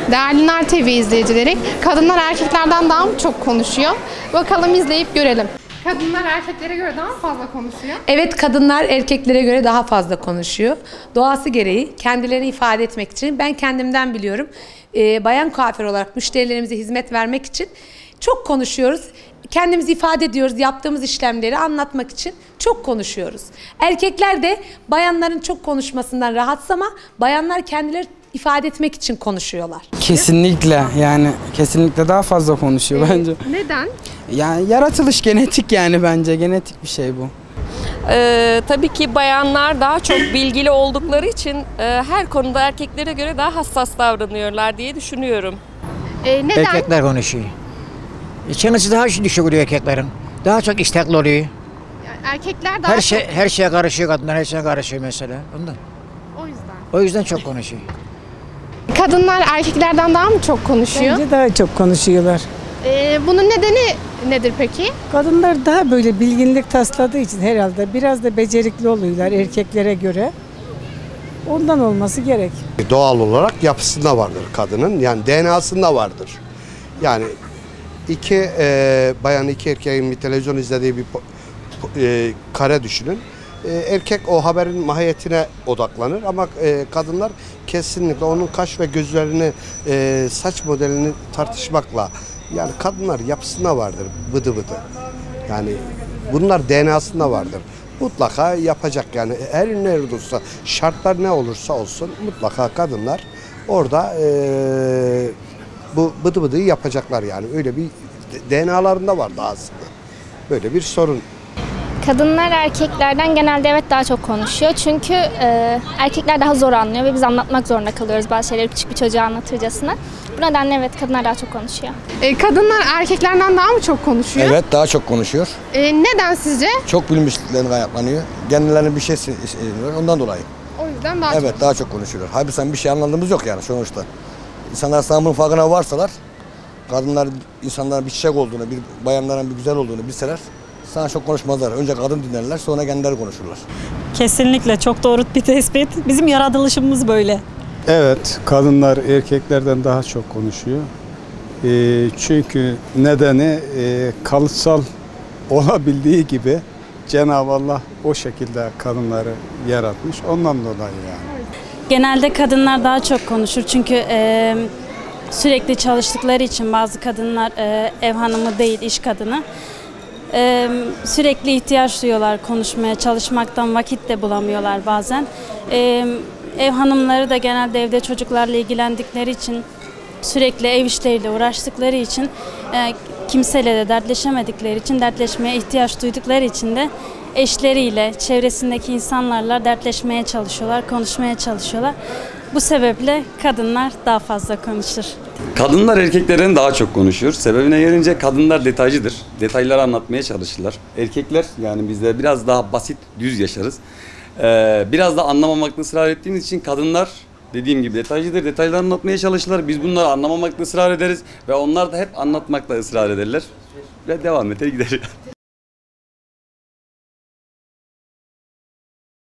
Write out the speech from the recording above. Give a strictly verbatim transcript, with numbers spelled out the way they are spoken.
Değerli Nar T V izleyicileri, kadınlar erkeklerden daha mı çok konuşuyor? Bakalım izleyip görelim. Kadınlar erkeklere göre daha mı fazla konuşuyor? Evet, kadınlar erkeklere göre daha fazla konuşuyor. Doğası gereği kendilerini ifade etmek için, ben kendimden biliyorum. Ee, bayan kuaför olarak müşterilerimize hizmet vermek için çok konuşuyoruz. Kendimizi ifade ediyoruz, yaptığımız işlemleri anlatmak için çok konuşuyoruz. Erkekler de bayanların çok konuşmasından rahatsız ama bayanlar kendileri ifade etmek için konuşuyorlar. Kesinlikle, yani kesinlikle daha fazla konuşuyor ee, bence. Neden? Yani yaratılış genetik, yani bence genetik bir şey bu. Ee, tabii ki bayanlar daha çok bilgili oldukları için e, her konuda erkeklere göre daha hassas davranıyorlar diye düşünüyorum. Ee, neden? Erkekler konuşuyor. Çenesi daha düşük oluyor erkeklerin. Daha çok istekli oluyor. Yani erkekler daha her çok... şey her şeye karışıyor, kadınlar her şeye karışıyor mesela. Ondan. O yüzden. O yüzden çok konuşuyor. Kadınlar erkeklerden daha mı çok konuşuyor? Bence daha çok konuşuyorlar. Ee, bunun nedeni nedir peki? Kadınlar daha böyle bilginlik tasladığı için herhalde biraz da becerikli oluyorlar erkeklere göre. Ondan olması gerek. Doğal olarak yapısında vardır kadının, yani D N A'sında vardır. Yani iki e, bayan iki erkeğin bir televizyon izlediği bir e, kare düşünün. E, erkek o haberin mahiyetine odaklanır ama e, kadınlar kesinlikle onun kaş ve gözlerini, e, saç modelini tartışmakla, yani kadınlar yapısında vardır, bıdı bıdı. Yani bunlar D N A'sında vardır. Mutlaka yapacak, yani her nerede olsa, şartlar ne olursa olsun mutlaka kadınlar orada e, bu bıdı bıdıyı yapacaklar, yani öyle bir D N A'larında vardı aslında. Böyle bir sorun. Kadınlar erkeklerden genelde evet daha çok konuşuyor. Çünkü e, erkekler daha zor anlıyor ve biz anlatmak zorunda kalıyoruz bazı şeyleri küçük bir çocuğa anlatırcasına. Bu nedenle evet kadınlar daha çok konuşuyor. Ee, kadınlar erkeklerden daha mı çok konuşuyor? Evet, daha çok konuşuyor. Ee, neden sizce? Çok bilmişliklerini kaynaklanıyor. Kendilerine bir şey söylüyor, ondan dolayı. O yüzden daha evet, çok. daha çok konuşuyorlar. Halbuki sen bir şey anladığımız yok yani sonuçta. İnsanlar sana bunun farkına varsalar, kadınlar insanların bir çiçek olduğunu, bir bayanların bir güzel olduğunu bilseler, sana çok konuşmazlar. Önce kadın dinlerler, sonra kendileri konuşurlar. Kesinlikle çok doğru bir tespit. Bizim yaratılışımız böyle. Evet, kadınlar erkeklerden daha çok konuşuyor. E, çünkü nedeni e, kalıtsal olabildiği gibi Cenab-ı Allah o şekilde kadınları yaratmış. Ondan dolayı yani. Genelde kadınlar daha çok konuşur. Çünkü e, sürekli çalıştıkları için bazı kadınlar e, ev hanımı değil, iş kadını. Ee, sürekli ihtiyaç duyuyorlar konuşmaya, çalışmaktan vakit de bulamıyorlar bazen. Ee, ev hanımları da genelde evde çocuklarla ilgilendikleri için, sürekli ev işleriyle uğraştıkları için, e, kimseyle de dertleşemedikleri için, dertleşmeye ihtiyaç duydukları için de eşleriyle, çevresindeki insanlarla dertleşmeye çalışıyorlar, konuşmaya çalışıyorlar. Bu sebeple kadınlar daha fazla konuşur. Kadınlar erkeklerden daha çok konuşuyor. Sebebine gelince kadınlar detaycıdır. Detayları anlatmaya çalışırlar. Erkekler, yani bizde biraz daha basit, düz yaşarız. Ee, biraz da anlamamakta ısrar ettiğimiz için kadınlar dediğim gibi detaycıdır. Detayları anlatmaya çalışırlar. Biz bunları anlamamakta ısrar ederiz ve onlar da hep anlatmakta ısrar ederler. Ve devam eder gider.